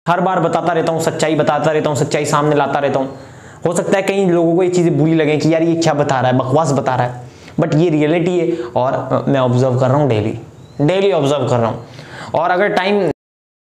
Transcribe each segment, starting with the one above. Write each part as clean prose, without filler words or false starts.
हर बार बताता रहता हूँ, सच्चाई बताता रहता हूँ, सच्चाई सामने लाता रहता हूँ। हो सकता है कई लोगों को ये चीज़ें बुरी लगे कि यार ये क्या बता रहा है, बकवास बता रहा है, बट ये रियलिटी है और मैं ऑब्जर्व कर रहा हूँ, डेली ऑब्जर्व कर रहा हूँ। और अगर time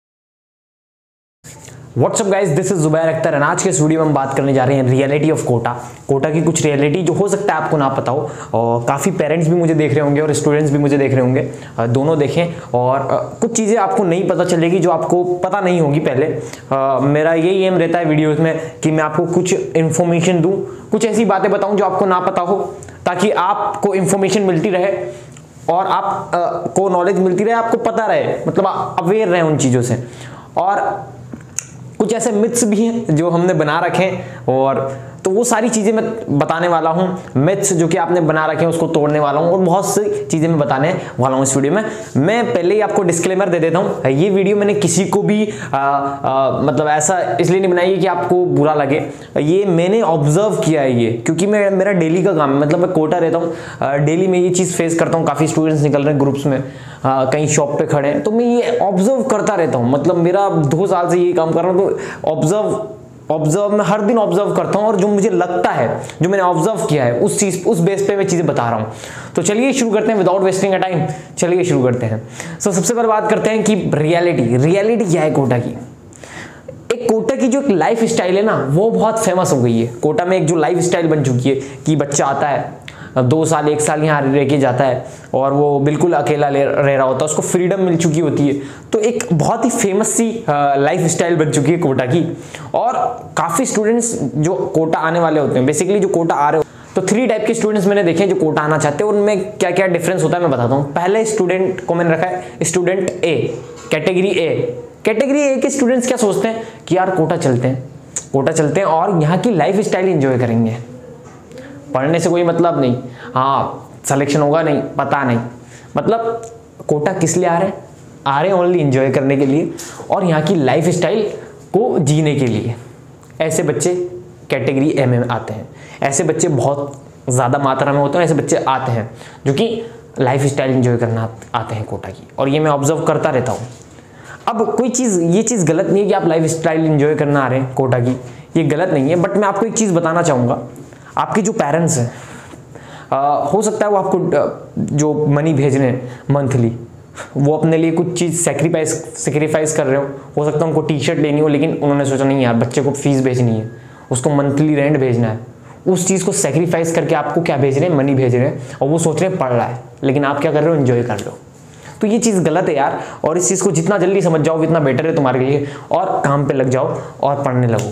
what's up guys, this is Zubair Akhtar and आज के इस वीडियो में हम बात करने जा रहे हैं रियलिटी ऑफ कोटा की कुछ रियलिटी जो हो सकता है आपको ना पता हो। और काफ़ी पेरेंट्स भी मुझे देख रहे होंगे और स्टूडेंट्स भी मुझे देख रहे होंगे, दोनों देखें। और कुछ चीज़ें आपको नहीं पता चलेगी जो आपको पता नहीं होगी पहले। मेरा यही एम रहता है वीडियोज़ में कि मैं आपको कुछ इन्फॉर्मेशन दूँ, कुछ ऐसी बातें बताऊँ जो आपको ना पता हो, ताकि आपको इन्फॉर्मेशन मिलती रहे और आप को नॉलेज मिलती रहे, आपको पता रहे, मतलब अवेयर रहे उन चीज़ों से। और कुछ ऐसे मिथ्स भी हैं जो हमने बना रखे हैं, और तो वो सारी चीज़ें मैं बताने वाला हूँ। मिथ्स जो कि आपने बना रखे हैं उसको तोड़ने वाला हूँ, और बहुत सी चीज़ें मैं बताने वाला हूँ इस वीडियो में। मैं पहले ही आपको डिस्क्लेमर दे देता हूँ, ये वीडियो मैंने किसी को भी मतलब ऐसा इसलिए नहीं बनाई है कि आपको बुरा लगे। ये मैंने ऑब्जर्व किया है ये, क्योंकि मेरा डेली का काम है, मतलब मैं कोटा रहता हूँ, डेली में ये चीज़ फेस करता हूँ। काफ़ी स्टूडेंट्स निकल रहे हैं ग्रुप्स में, कहीं शॉप पे खड़े हैं, तो मैं ये ऑब्जर्व करता रहता हूँ। मतलब मेरा 2 साल से ये काम कर रहा हूँ, तो ऑब्जर्व मैं हर दिन ऑब्जर्व करता हूँ, और जो मुझे लगता है, जो मैंने ऑब्जर्व किया है, उस बेस पे मैं चीज़ें बता रहा हूँ। तो चलिए शुरू करते हैं विदाउट वेस्टिंग अ टाइम, चलिए शुरू करते हैं। सबसे पहले बात करते हैं कि रियलिटी क्या है कोटा की। एक कोटा की जो एक लाइफ स्टाइल है ना, वो बहुत फेमस हो गई है। कोटा में एक जो लाइफ स्टाइल बन चुकी है कि बच्चा आता है, 2 साल 1 साल यहाँ रह के जाता है, और वो बिल्कुल अकेला रह रहा होता है, उसको फ्रीडम मिल चुकी होती है। तो एक बहुत ही फेमस सी लाइफ स्टाइल बन चुकी है कोटा की। और काफ़ी स्टूडेंट्स जो कोटा आने वाले होते हैं, बेसिकली जो कोटा आ रहे हो, तो 3 टाइप के स्टूडेंट्स मैंने देखे हैं जो कोटा आना चाहते हैं। उनमें क्या क्या डिफरेंस होता है मैं बताता हूँ। पहले स्टूडेंट को मैंने रखा है स्टूडेंट ए, कैटेगरी ए के स्टूडेंट्स क्या सोचते हैं कि यार कोटा चलते हैं और यहाँ की लाइफ स्टाइल एंजॉय करेंगे, पढ़ने से कोई मतलब नहीं, हाँ सिलेक्शन होगा नहीं, पता नहीं, मतलब कोटा किस लिए आ रहे हैं ओनली एंजॉय करने के लिए और यहाँ की लाइफ स्टाइल को जीने के लिए। ऐसे बच्चे कैटेगरी ए में आते हैं, ऐसे बच्चे बहुत ज़्यादा मात्रा में होते हैं, ऐसे बच्चे आते हैं जो कि लाइफ स्टाइल एंजॉय करना आते हैं कोटा की। और ये मैं ऑब्जर्व करता रहता हूँ। अब कोई चीज़, ये चीज़ गलत नहीं है कि आप लाइफ स्टाइल एंजॉय करना आ रहे हैं कोटा की, ये गलत नहीं है। बट मैं आपको एक चीज़ बताना चाहूँगा, आपके जो पेरेंट्स हैं, हो सकता है वो आपको जो मनी भेज रहे हैं मंथली, वो अपने लिए कुछ चीज़ सेक्रीफाइस कर रहे हो सकता है उनको टी शर्ट लेनी हो, लेकिन उन्होंने सोचा नहीं यार बच्चे को फीस भेजनी है, उसको मंथली रेंट भेजना है, उस चीज़ को सेक्रीफाइस करके आपको क्या भेज रहे हैं, मनी भेज रहे हैं, और वो सोच रहे हैं पढ़ रहा है, लेकिन आप क्या कर रहे हो, एंजॉय कर रहे हो। तो ये चीज़ गलत है यार, और इस चीज़ को जितना जल्दी समझ जाओ उतना बेटर है तुम्हारे लिए, और काम पे लग जाओ और पढ़ने लगो,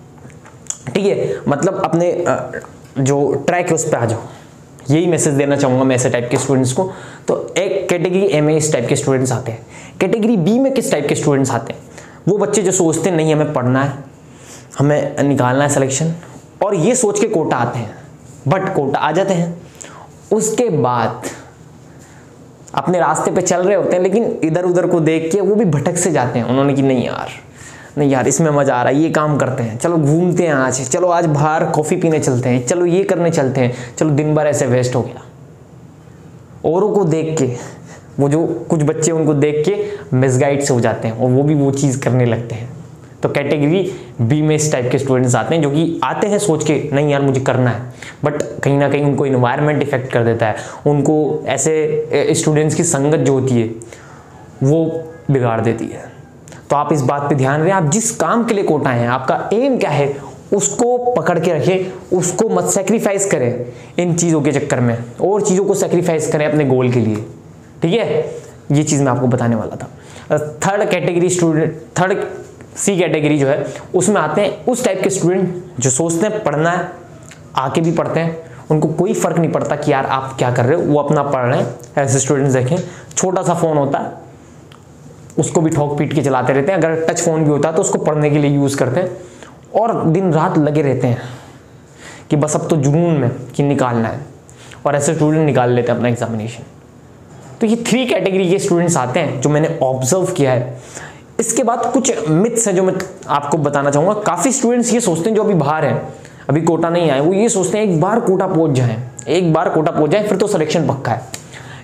ठीक है। मतलब अपने जो ट्रैक है उस पर आ जाओ, यही मैसेज देना चाहूँगा मैं ऐसे टाइप के स्टूडेंट्स को। तो एक कैटेगरी ए में इस टाइप के स्टूडेंट्स आते हैं। कैटेगरी बी में किस टाइप के स्टूडेंट्स आते हैं, वो बच्चे जो सोचते हैं नहीं हमें पढ़ना है, हमें निकालना है सिलेक्शन, और ये सोच के कोटा आते हैं, बट कोटा आ जाते हैं, उसके बाद अपने रास्ते पे चल रहे होते हैं, लेकिन इधर उधर को देख के वो भी भटक से जाते हैं। उन्होंने कि नहीं यार इसमें मज़ा आ रहा है, ये काम करते हैं, चलो घूमते हैं आज बाहर कॉफ़ी पीने चलते हैं, चलो ये करने चलते हैं, चलो दिन भर ऐसे वेस्ट हो गया। औरों को देख के, वो जो कुछ बच्चे उनको देख के मिसगाइड से हो जाते हैं और वो भी वो चीज़ करने लगते हैं। तो कैटेगरी बी में इस टाइप के स्टूडेंट्स आते हैं जो कि आते हैं सोच के नहीं यार मुझे करना है, बट कहीं ना कहीं उनको इन्वायरमेंट इफेक्ट कर देता है, उनको ऐसे स्टूडेंट्स की संगत जो होती है वो बिगाड़ देती है। तो आप इस बात पे ध्यान रखें, आप जिस काम के लिए कोटा हैं, आपका एम क्या है उसको पकड़ के रखें, उसको मत सेक्रीफाइस करें इन चीज़ों के चक्कर में, और चीज़ों को सेक्रीफाइस करें अपने गोल के लिए, ठीक है। ये चीज़ मैं आपको बताने वाला था। थर्ड सी कैटेगरी जो है उसमें आते हैं उस टाइप के स्टूडेंट जो सोचते हैं पढ़ना है, आके भी पढ़ते हैं, उनको कोई फ़र्क नहीं पड़ता कि यार आप क्या कर रहे हो, वो अपना पढ़ रहे हैं। ऐसे स्टूडेंट्स देखें, छोटा सा फ़ोन होता है उसको भी ठोक पीट के चलाते रहते हैं, अगर टच फ़ोन भी होता है तो उसको पढ़ने के लिए यूज़ करते हैं, और दिन रात लगे रहते हैं कि बस अब तो जुनून में कि निकालना है, और ऐसे स्टूडेंट निकाल लेते हैं अपना एग्जामिनेशन। तो ये 3 कैटेगरी के स्टूडेंट्स आते हैं जो मैंने ऑब्जर्व किया है। इसके बाद कुछ मिथ्स हैं जो मैं आपको बताना चाहूँगा। काफ़ी स्टूडेंट्स ये सोचते हैं जो अभी बाहर हैं, अभी कोटा नहीं आए, वो ये सोचते हैं एक बार कोटा पहुँच जाएँ फिर तो सिलेक्शन पक्का है।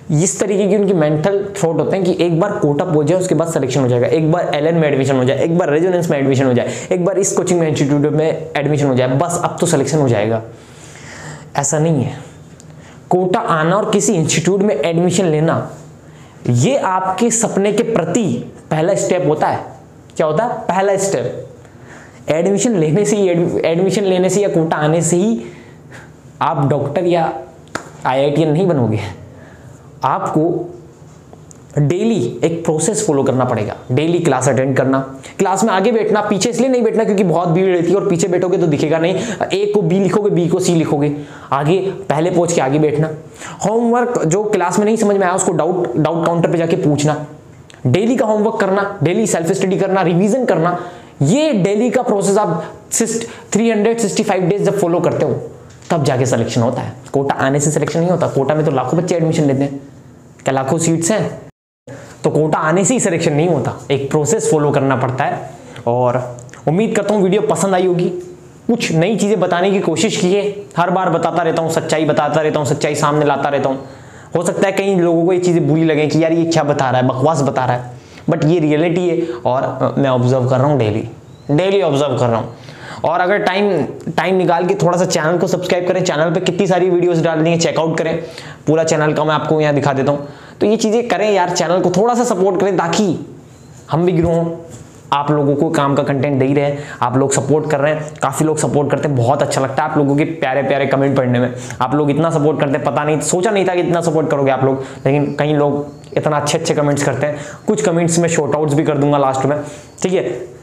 इस तरीके की उनकी मेंटल थॉट होते हैं कि एक बार कोटा पहुंच जाए उसके बाद सिलेक्शन हो जाएगा, एक बार एलएन में एडमिशन हो जाए, एक बार रेजोनेंस में एडमिशन हो जाए, एक बार इस कोचिंग में इंस्टीट्यूट में एडमिशन हो जाए, बस अब तो सिलेक्शन हो जाएगा। ऐसा नहीं है। कोटा आना और किसी इंस्टीट्यूट में एडमिशन लेना ये आपके सपने के प्रति पहला स्टेप होता है। क्या होता है? पहला स्टेप। एडमिशन लेने से या कोटा आने से ही आप डॉक्टर या आईआईटीएन नहीं बनोगे। आपको डेली एक प्रोसेस फॉलो करना पड़ेगा। डेली क्लास अटेंड करना, क्लास में आगे बैठना, पीछे इसलिए नहीं बैठना क्योंकि बहुत भीड़ रहती है और पीछे बैठोगे तो दिखेगा नहीं। ए को बी लिखोगे, बी को सी लिखोगे, आगे पहले पहुंच के आगे बैठना। होमवर्क जो क्लास में नहीं समझ में आया उसको डाउट काउंटर पे जाके पूछना, डेली का होमवर्क करना, डेली सेल्फ स्टडी करना, रिवीजन करना। ये डेली का प्रोसेस आप 365 डेज जब फॉलो करते हो तब जाके सिलेक्शन होता है। कोटा आने से सिलेक्शन नहीं होता। कोटा में तो लाखों बच्चे एडमिशन लेते हैं, क्या लाखों सीट्स हैं? तो कोटा आने से ही सिलेक्शन नहीं होता, एक प्रोसेस फॉलो करना पड़ता है। और उम्मीद करता हूँ वीडियो पसंद आई होगी। कुछ नई चीज़ें बताने की कोशिश की है, हर बार बताता रहता हूँ, सच्चाई बताता रहता हूँ, सच्चाई सामने लाता रहता हूँ। हो सकता है कई लोगों को ये चीज़ें बुरी लगे कि यार ये क्या बता रहा है, बकवास बता रहा है, बट ये रियलिटी है और मैं ऑब्जर्व कर रहा हूँ, डेली ऑब्जर्व कर रहा हूँ। और अगर टाइम निकाल के थोड़ा सा चैनल को सब्सक्राइब करें, चैनल पे कितनी सारी वीडियोस डाल दी हैं, चेकआउट करें। पूरा चैनल का मैं आपको यहाँ दिखा देता हूँ। तो ये चीज़ें करें यार, चैनल को थोड़ा सा सपोर्ट करें ताकि हम भी ग्रो हों। आप लोगों को काम का कंटेंट दे ही रहे, आप लोग सपोर्ट कर रहे हैं, काफ़ी लोग सपोर्ट करते हैं, बहुत अच्छा लगता है आप लोगों के प्यारे प्यारे कमेंट पढ़ने में। आप लोग इतना सपोर्ट करते हैं, पता नहीं, सोचा नहीं था कि इतना सपोर्ट करोगे आप लोग, लेकिन कई लोग इतना अच्छे कमेंट्स करते हैं। कुछ कमेंट्स में शॉर्ट आउट्स भी कर दूंगा लास्ट में, ठीक है।